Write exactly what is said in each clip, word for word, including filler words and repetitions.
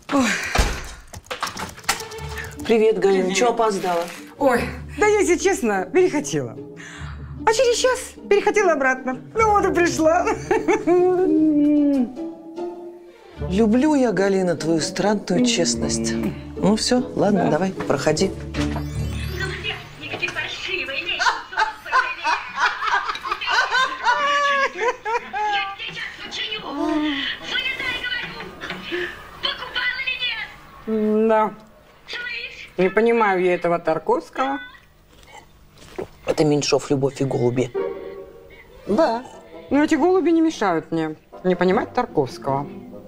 Ой. Привет, Галина. Чего опоздала? Ой, да я, если честно, перехотела. А через час перехотела обратно. Ну вот и пришла. Люблю я, Галина, твою странную честность. Ну все, ладно, да. Давай, проходи. Да. Не понимаю я этого Тарковского. Это Меньшов, «Любовь и голуби». Да. Но эти голуби не мешают мне не понимать Тарковского.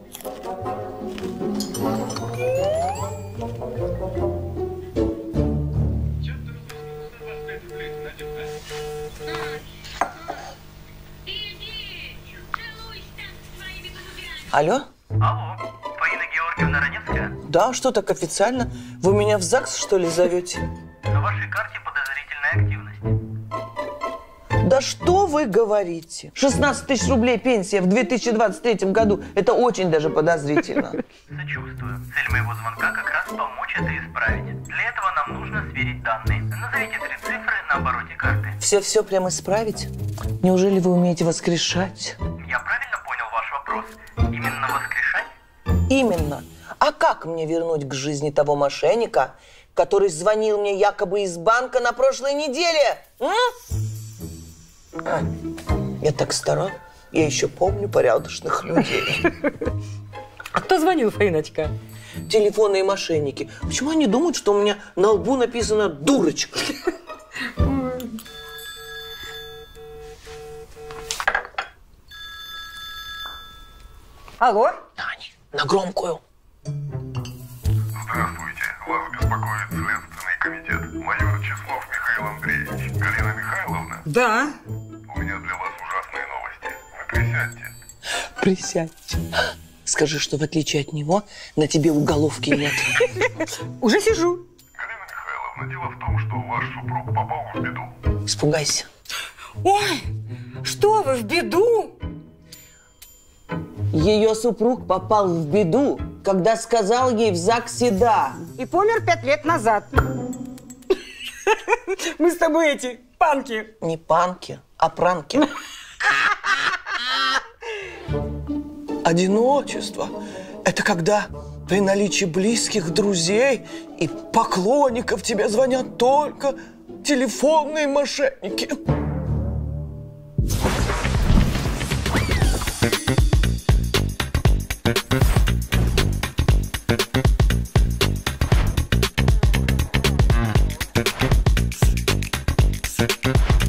Алло? Алло, Фаина Георгиевна Раневская? Да, что так официально? Вы меня в ЗАГС, что ли, зовете? На вашей карте подозрительная активность. Да что вы говорите? шестнадцать тысяч рублей пенсия в две тысячи двадцать третьем году. Это очень даже подозрительно. Сочувствую. Цель моего звонка как раз помочь это исправить. Для этого нам нужно сверить данные. Назовите три цифры на обороте карты. Все-все прямо исправить? Неужели вы умеете воскрешать? Я правильно понял ваш вопрос? Именно воскрешать? Именно. А как мне вернуть к жизни того мошенника, который звонил мне якобы из банка на прошлой неделе? М? А, я так стара, я еще помню порядочных людей. А кто звонил, Фаиночка? Телефонные мошенники. Почему они думают, что у меня на лбу написано «дурочка»? Алло? Ань, на громкую. Здравствуйте. Вас беспокоит Следственный комитет. Майор Числов Михаил Андреевич. Галина Михайловна? Да. У меня для вас ужасные новости. Вы присядьте. Присядьте. Скажи, что в отличие от него на тебе уголовки нет. Уже сижу. Галина Михайловна, дело в том, что ваш супруг попал в беду. Испугайся. Ой, что вы, в беду? Ее супруг попал в беду, когда сказал ей в ЗАГСе «да». И помер пять лет назад. Мы с тобой эти, панки. Не панки, а пранки. Одиночество – это когда при наличии близких друзей и поклонников тебе звонят только телефонные мошенники. Thank you.